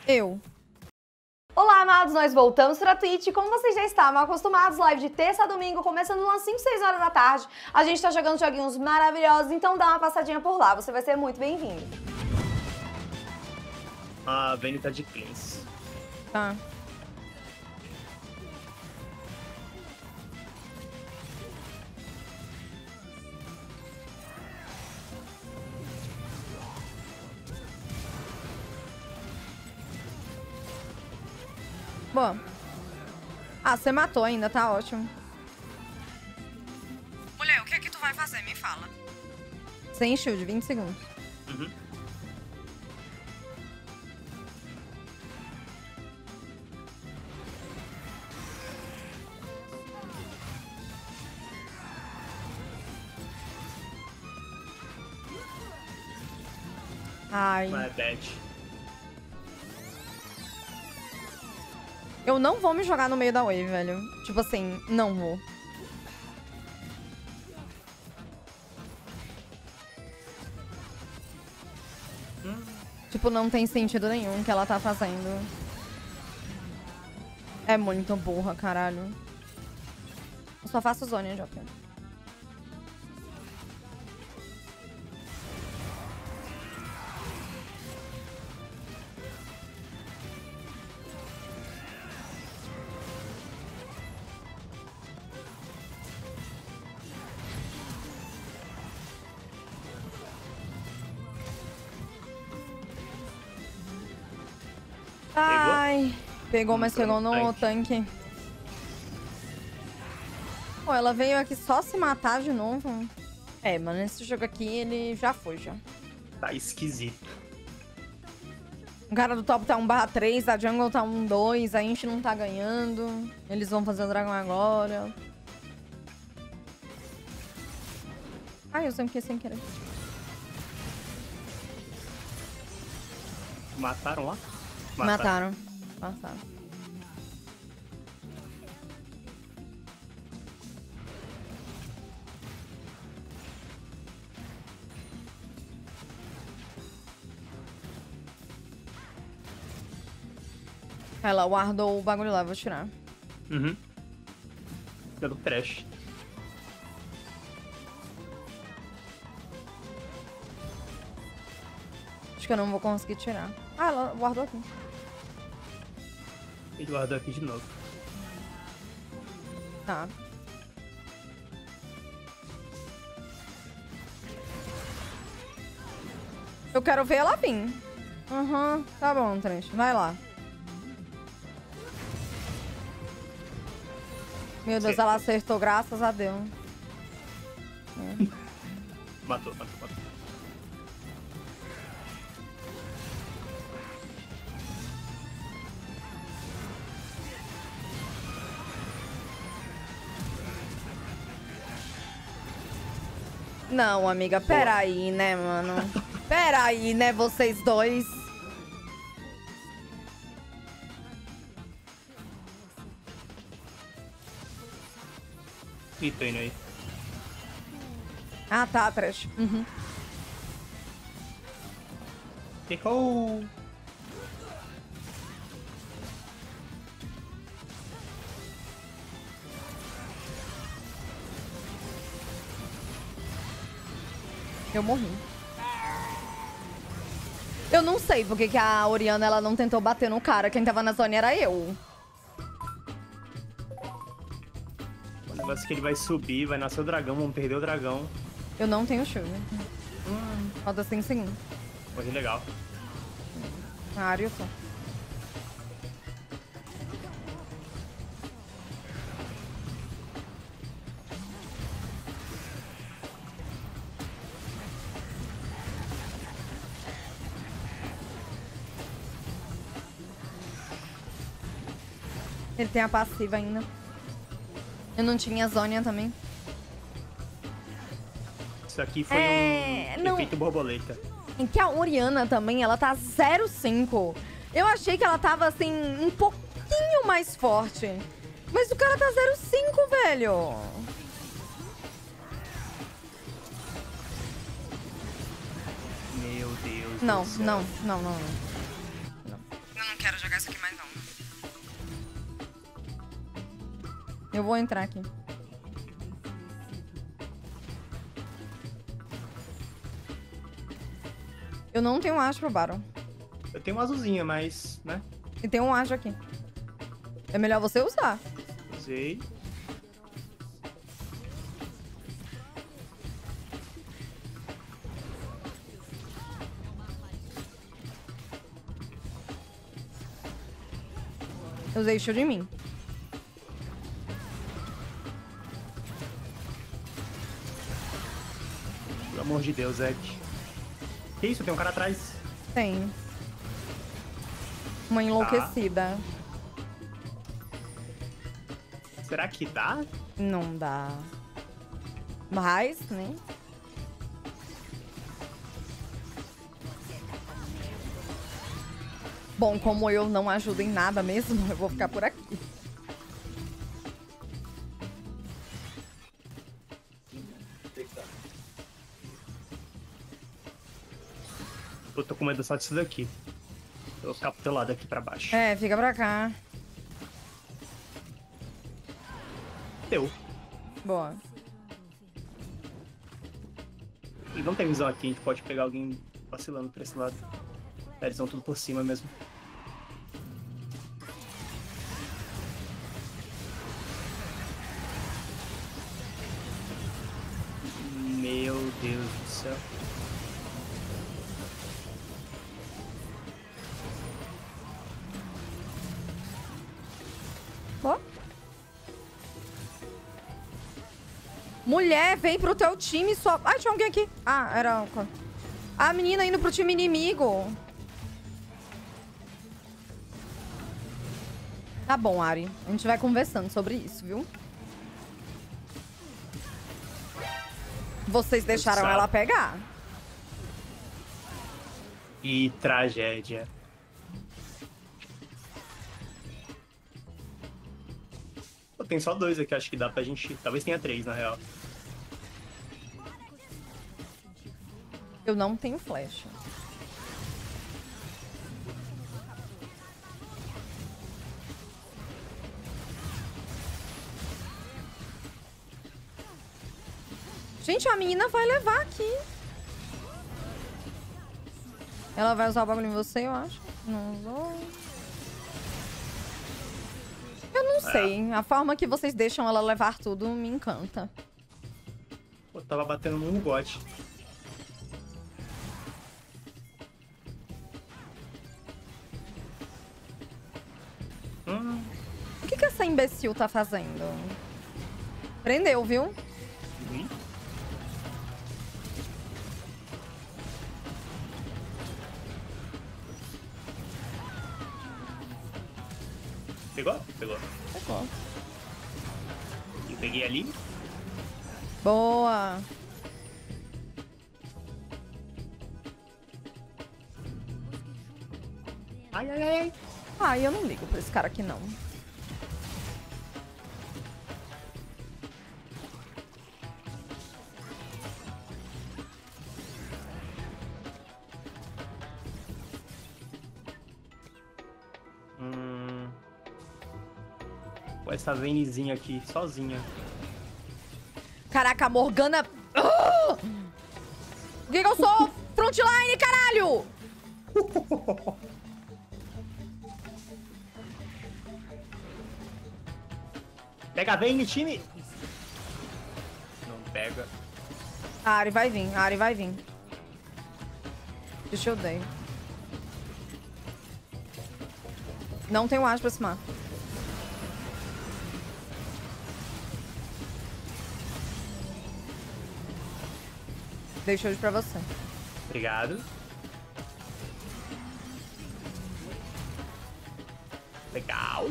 Eu. Olá, amados, nós voltamos para a Twitch. Como vocês já estavam acostumados, live de terça a domingo, começando umas 5, 6 horas da tarde. A gente tá jogando joguinhos maravilhosos, então dá uma passadinha por lá, você vai ser muito bem-vindo. A Vayne tá de cleans. Tá. Bom. Ah, você matou ainda, tá ótimo. Mulher, o que é que tu vai fazer? Me fala. Sem shield, 20 segundos. Uhum. Ai. My bad. Eu não vou me jogar no meio da wave, velho. Tipo assim, não vou. Tipo, não tem sentido nenhum que ela tá fazendo. É muito burra, caralho. Eu só faço zone, Joker. Ai, pegou, mas pegou no tanque. Pô, ela veio aqui só se matar de novo. É, mano, esse jogo aqui, ele já foi, já. Tá esquisito. O cara do top tá 1/3, a jungle tá 1-2, a gente não tá ganhando. Eles vão fazer o dragão agora. Ai, eu sempre sem querer. Mataram lá? Mataram. Ela guardou o bagulho lá, vou tirar. Uhum. Pelo trash. Acho que eu não vou conseguir tirar. Ah, ela guardou aqui. Ele guardou aqui de novo. Tá. Eu quero ver ela vir. Uhum, tá bom, Trent. Vai lá. Meu Deus, ela acertou, graças a Deus. Matou. Não, amiga, peraí, né, mano? Peraí, né, vocês dois. Ih, tô indo aí. Ah, tá, Trash. Uhum. Ficou. Eu morri. Eu não sei porque que a Orianna ela não tentou bater no cara. Quem tava na zona era eu. O negócio é que ele vai subir, vai nascer o dragão, vamos perder o dragão. Eu não tenho shield. Falta 5 segundos. Foi legal. A área eu tô. Ele tem a passiva ainda. Eu não tinha a Zônia também. Isso aqui foi um efeito borboleta. Em que a Orianna também, ela tá 0,5. Eu achei que ela tava, assim, um pouquinho mais forte. Mas o cara tá 0,5, velho. Meu Deus Não, do céu. não. Eu não quero jogar isso aqui mais não. Eu vou entrar aqui. Eu não tenho acho pro Baron. Eu tenho uma azulzinha, mas, né? E tem um acho aqui. É melhor você usar. Usei. Eu usei shield em mim. Pelo amor de Deus, Zed. Que isso? Tem um cara atrás. Tem. Uma enlouquecida. Será que dá? Não dá. Mas, né? Bom, como eu não ajudo em nada mesmo, eu vou ficar por aqui. Eu tô com medo só disso daqui. Eu vou ficar pro teu lado aqui pra baixo. É, fica pra cá. Deu. Boa. Ele não tem visão aqui, a gente pode pegar alguém vacilando pra esse lado. Eles vão tudo por cima mesmo. Meu Deus do céu. Ó. Mulher, vem pro teu time só. Ai, tinha alguém aqui. Ah, era a menina indo pro time inimigo. Tá bom, Ari. A gente vai conversando sobre isso, viu? Vocês deixaram ela pegar. E tragédia. Pô, tem só 2 aqui, acho que dá pra gente... Talvez tenha 3, na real. Eu não tenho flecha. Gente, a menina vai levar aqui. Ela vai usar o bagulho em você, eu acho. Não usou. Eu não sei. A forma que vocês deixam ela levar tudo me encanta. Pô, tava batendo no bot. O que essa imbecil tá fazendo? Prendeu, viu? Uhum. Pegou? Pegou. Pegou. Eu peguei ali. Boa. Ai, ai, ai. Ai, eu não ligo pra esse cara aqui, não. Pô, essa Vaynezinha aqui, sozinha. Caraca, a Morgana... Ah! O que eu sou? Frontline, caralho! Pega a Vayne, time! Não pega. A Ari vai vir, a Ari vai vir. Deixa eu dar. Não tem Ash pra cima. Deixa eu ir pra você. Obrigado. Legal.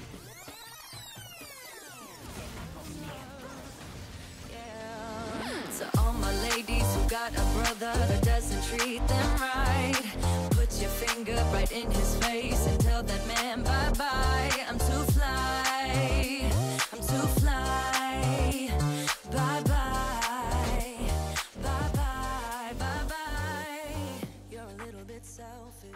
To all my ladies who got a brother that doesn't treat them right, put your finger right in his face and tell that man bye-bye. I'm too fly, I'm too fly. Bye-bye, bye-bye, bye-bye. You're a little bit selfish.